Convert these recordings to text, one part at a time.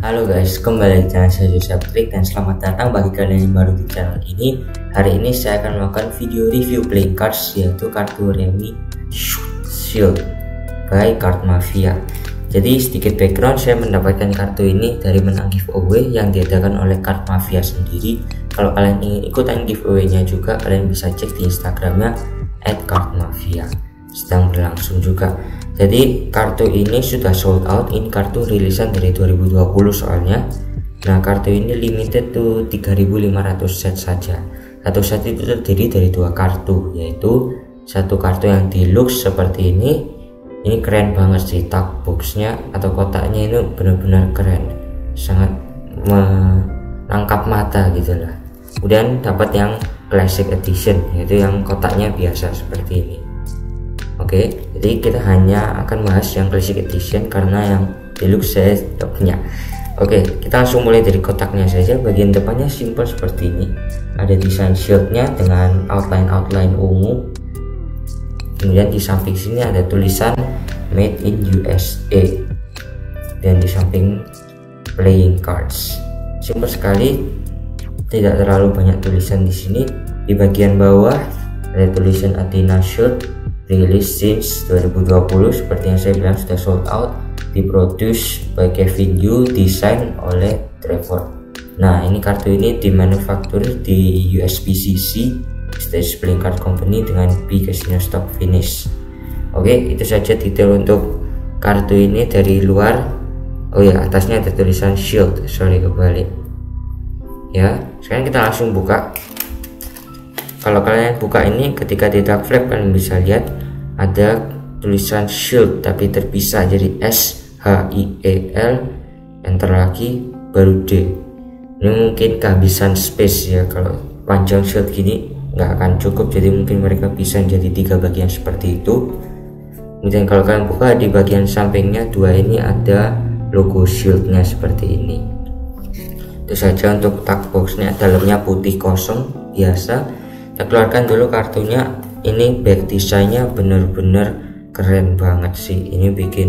Halo guys, kembali di channel saya Joseph Trik dan selamat datang bagi kalian yang baru di channel ini. Hari ini saya akan melakukan video review playing cards, yaitu kartu Remi Shield by Card Mafia. Jadi sedikit background, saya mendapatkan kartu ini dari menang giveaway yang diadakan oleh Card Mafia sendiri. Kalau kalian ingin ikutan giveaway-nya juga, kalian bisa cek di Instagramnya @cardmafia. Sedang berlangsung juga. Jadi kartu ini sudah sold out. Ini kartu rilisan dari 2020 soalnya. Nah, kartu ini limited to 3.500 set saja. Satu set itu terdiri dari dua kartu, yaitu satu kartu yang deluxe seperti ini. Ini keren banget sih, tag boxnya atau kotaknya ini benar-benar keren, sangat menangkap mata gitu lah. Kemudian dapat yang classic edition, yaitu yang kotaknya biasa seperti ini. Oke, jadi kita hanya akan bahas yang classic edition karena yang deluxe saya tidak punya. Oke, kita langsung mulai dari kotaknya saja. Bagian depannya simple seperti ini. Ada desain shieldnya dengan outline ungu. Kemudian di samping sini ada tulisan Made in USA. Dan di samping playing cards. Simple sekali, tidak terlalu banyak tulisan di sini. Di bagian bawah ada tulisan Athena Shield, release since 2020. Seperti yang saya bilang, sudah sold out. Diproduce by Kevin Yu, desain oleh Trevor. Nah, ini kartu ini dimanufaktur di USPCC, Stage Playing Card Company, dengan B Casino Stock Finish. Oke, itu saja detail untuk kartu ini dari luar. Oh ya, atasnya ada tulisan Shield, sorry kebalik ya. Sekarang kita langsung buka. Kalau kalian buka ini, ketika di dark flap kalian bisa lihat ada tulisan Shield tapi terpisah, jadi SHIEL, enter lagi baru D. Ini mungkin kehabisan space ya, kalau panjang Shield gini nggak akan cukup, jadi mungkin mereka bisa jadi 3 bagian seperti itu. Kemudian kalau kalian buka di bagian sampingnya dua ini ada logo Shieldnya seperti ini. Itu saja untuk tag boxnya. Dalamnya putih kosong biasa. Kita keluarkan dulu kartunya. Ini back desainnya bener-bener keren banget sih. Ini bikin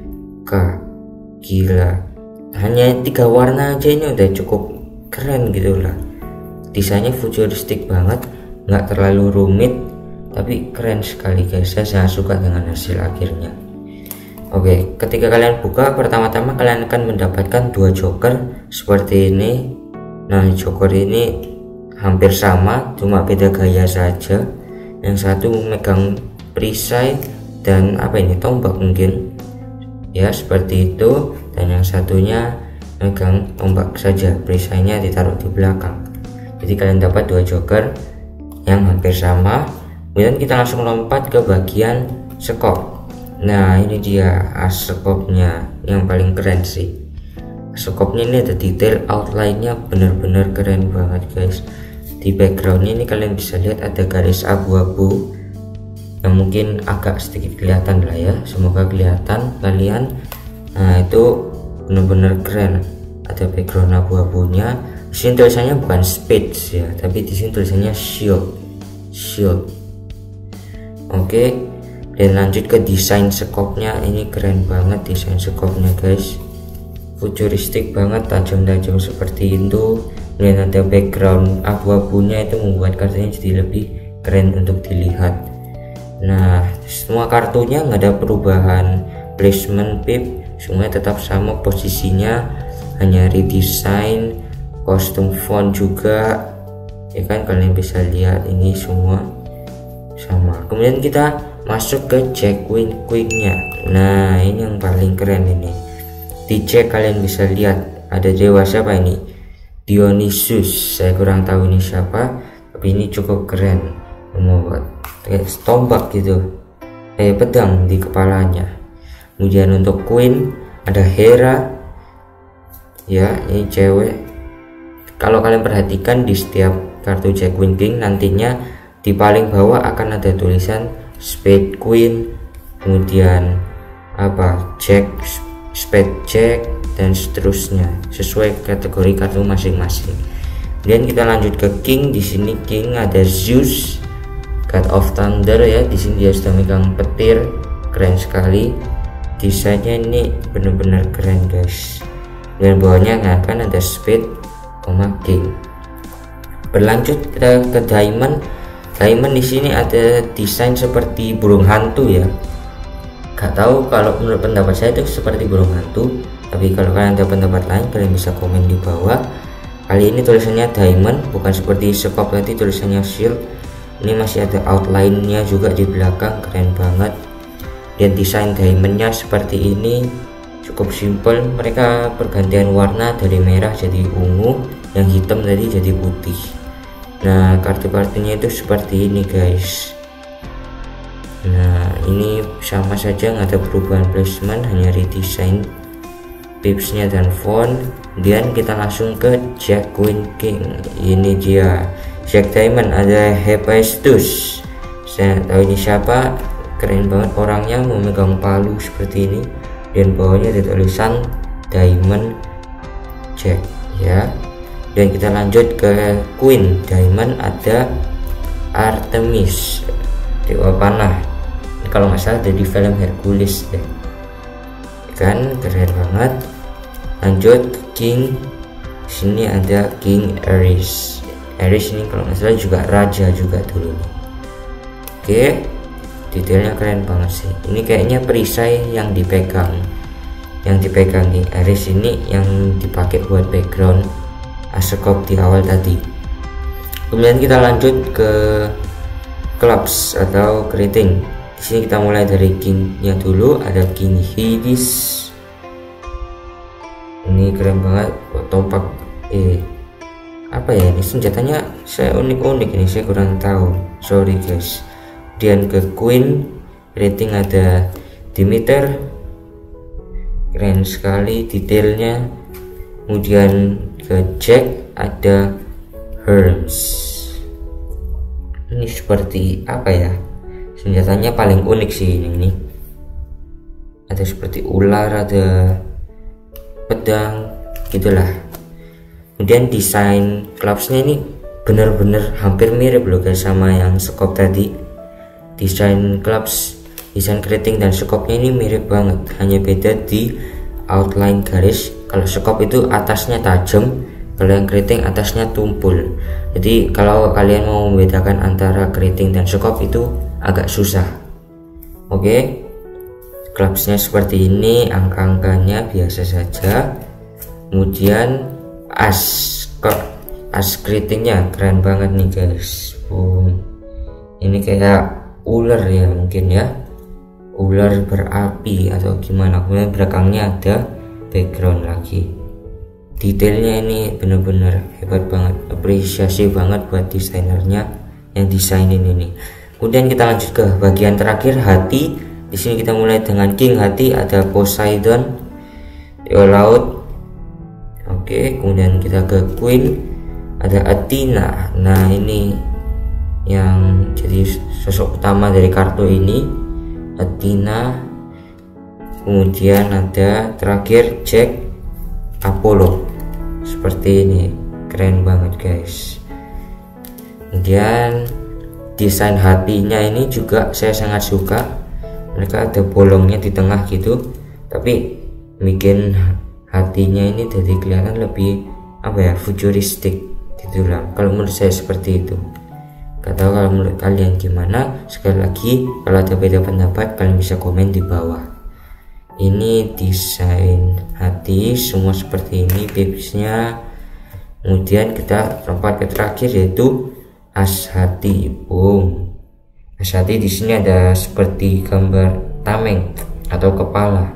gila. Hanya 3 warna aja ini udah cukup keren gitu lah. Desainnya futuristik banget, nggak terlalu rumit, tapi keren sekali guys. Saya sangat suka dengan hasil akhirnya. Oke, ketika kalian buka, pertama-tama kalian akan mendapatkan 2 joker seperti ini. Nah, joker ini hampir sama, cuma beda gaya saja. Yang satu memegang perisai dan apa ini, tombak mungkin ya, seperti itu. Dan yang satunya memegang tombak saja, perisainya ditaruh di belakang. Jadi kalian dapat 2 joker yang hampir sama. Kemudian kita langsung lompat ke bagian sekop. Nah, ini dia as sekopnya yang paling keren sih. Sekopnya ini ada detail outline-nya bener-bener keren banget guys. Di backgroundnya ini kalian bisa lihat ada garis abu-abu yang mungkin agak sedikit kelihatan lah ya, semoga kelihatan kalian. Nah, itu bener-bener keren, ada background abu-abunya. Di sini tulisannya bukan Spades ya, tapi di sini tulisannya Shield. Oke, dan lanjut ke desain sekopnya. Ini keren banget desain sekopnya guys, futuristik banget, tajam-tajam seperti itu. Kemudian ada background abu-abunya, itu membuat kartunya jadi lebih keren untuk dilihat. Nah, semua kartunya nggak ada perubahan placement pip, semuanya tetap sama posisinya, hanya redesign, kostum font juga ya kan, kalian bisa lihat ini semua sama. Kemudian kita masuk ke Jack Queen-nya. Nah, ini yang paling keren ini. Di Jack kalian bisa lihat ada dewa siapa ini, Dionysus, saya kurang tahu ini siapa, tapi ini cukup keren, membuat kayak tombak gitu, kayak pedang di kepalanya. Kemudian untuk Queen ada Hera ya, ini cewek. Kalau kalian perhatikan di setiap kartu Jack Queen King nantinya di paling bawah akan ada tulisan Spade Queen, kemudian apa Jack, Spade Jack, dan seterusnya sesuai kategori kartu masing-masing. Kemudian kita lanjut ke King. Di sini King ada Zeus, God of Thunder ya. Di sini dia sudah megang petir, keren sekali. Desainnya ini benar-benar keren guys. dan bawahnya kan ada speed, king. Berlanjut kita ke diamond. Diamond di sini ada desain seperti burung hantu ya. Gak tahu kalau menurut pendapat saya itu seperti burung hantu, tapi kalau kalian ada pendapat lain kalian bisa komen di bawah. Kali ini tulisannya diamond, bukan seperti Skop tadi tulisannya shield. Ini masih ada outline-nya juga di belakang, keren banget. Dan desain diamondnya seperti ini, cukup simple. Mereka pergantian warna dari merah jadi ungu, yang hitam tadi jadi putih. Nah, kartu-kartunya itu seperti ini guys. Nah, ini sama saja, nggak ada perubahan placement, hanya redesign pipsnya dan font. Kemudian kita langsung ke Jack, Queen, King. Ini dia Jack Diamond, ada Hephaestus. Saya tahu ini siapa, keren banget orangnya, memegang palu seperti ini, dan bawahnya ada tulisan Diamond Jack ya. Dan kita lanjut ke Queen Diamond, ada Artemis, dewa panah. Kalau nggak salah dari film Hercules deh, kan keren banget. Lanjut ke King, sini ada King Ares. Ares ini kalau nggak salah juga raja juga dulu nih. Oke, detailnya keren banget sih. Ini kayaknya perisai yang dipegang King Ares ini yang dipakai buat background Skop di awal tadi. Kemudian kita lanjut ke clubs atau keriting. Di sini kita mulai dari Kingnya dulu, ada King Hades. Ini keren banget, topak. Apa ya ini senjatanya? Saya unik ini, saya kurang tahu. Sorry guys. Kemudian ke Queen, rating ada Demeter. Keren sekali detailnya. Kemudian ke Jack ada Hermes. Ini seperti apa ya? Senjatanya paling unik sih ini. Ada seperti ular, ada pedang, gitulah. Kemudian desain clubsnya ini bener-bener hampir mirip loh guys sama yang Skop tadi. Desain clubs, desain keriting dan Skopnya ini mirip banget, hanya beda di outline garis. Kalau Skop itu atasnya tajam, kalau yang keriting atasnya tumpul. Jadi kalau kalian mau membedakan antara keriting dan Skop itu agak susah. Oke, clubsnya seperti ini, angka-angkanya biasa saja. Kemudian as keritingnya keren banget nih guys. Ini kayak ular ya mungkin ya, ular berapi atau gimana. Kemudian belakangnya ada background lagi. Detailnya ini bener-bener hebat banget, apresiasi banget buat desainernya yang desainin ini. Kemudian kita lanjut ke bagian terakhir, hati. Di sini kita mulai dengan King hati, ada Poseidon, dewa laut. Oke, kemudian kita ke Queen, ada Athena. Nah, ini yang jadi sosok utama dari kartu ini, Athena. Kemudian ada terakhir Jack, Apollo. Seperti ini, keren banget guys. Kemudian desain hatinya ini juga saya sangat suka. Mereka ada bolongnya di tengah gitu, tapi bikin hatinya ini jadi kelihatan lebih apa ya, futuristik gitulah. Kalau menurut saya seperti itu. Gak tahu kalau menurut kalian gimana. Sekali lagi, kalau ada beda pendapat kalian bisa komen di bawah. Ini desain hati semua seperti ini pipsnya. Kemudian kita lompat ke terakhir yaitu as hati. As hati di sini ada seperti gambar tameng atau kepala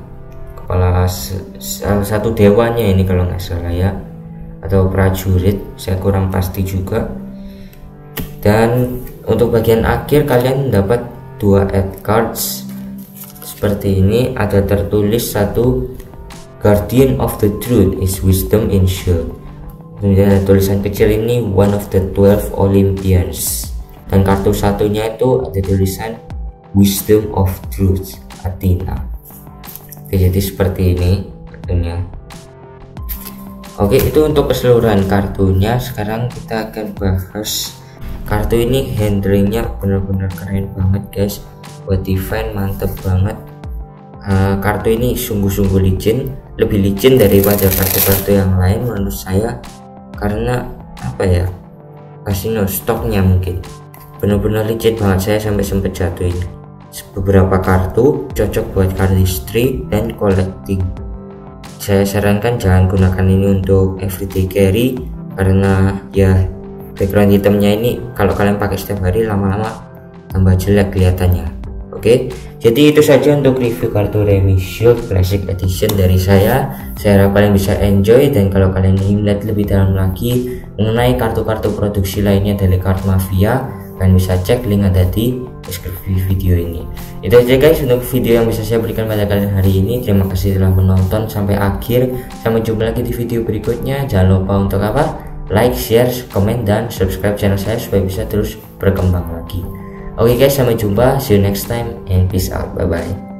salah satu dewanya ini kalau nggak salah ya, atau prajurit, saya kurang pasti juga. Dan untuk bagian akhir kalian dapat 2 add cards seperti ini. Ada tertulis satu, Guardian of the Truth is Wisdom in Shield. Kemudian ada tulisan kecil ini, One of the 12 Olympians. Dan kartu satunya itu ada tulisan Wisdom of Truth, Athena. Oke, jadi seperti ini kartunya. Oke, itu untuk keseluruhan kartunya. Sekarang kita akan bahas kartu ini. Handlingnya benar-benar keren banget guys. Buat define mantep banget. Kartu ini sungguh-sungguh lebih licin daripada kartu-kartu yang lain menurut saya, karena apa ya, kasino stoknya mungkin benar-benar licin banget. Saya sampai sempet jatuhin beberapa kartu, cocok buat cardistry dan collecting. Saya sarankan jangan gunakan ini untuk everyday carry, karena ya background hitamnya ini kalau kalian pakai setiap hari lama-lama tambah jelek kelihatannya. Oke, jadi itu saja untuk review kartu Remi Shield Classic Edition dari saya. Saya harap kalian bisa enjoy, dan kalau kalian ingin melihat lebih dalam lagi mengenai kartu-kartu produksi lainnya dari Card Mafia, kalian bisa cek link ada di deskripsi video ini. Itu aja guys untuk video yang bisa saya berikan pada kalian hari ini. Terima kasih telah menonton sampai akhir. Sampai jumpa lagi di video berikutnya. Jangan lupa untuk apa? Like, share, komen, dan subscribe channel saya supaya bisa terus berkembang lagi. Oke guys, sampai jumpa. See you next time and peace out. Bye bye.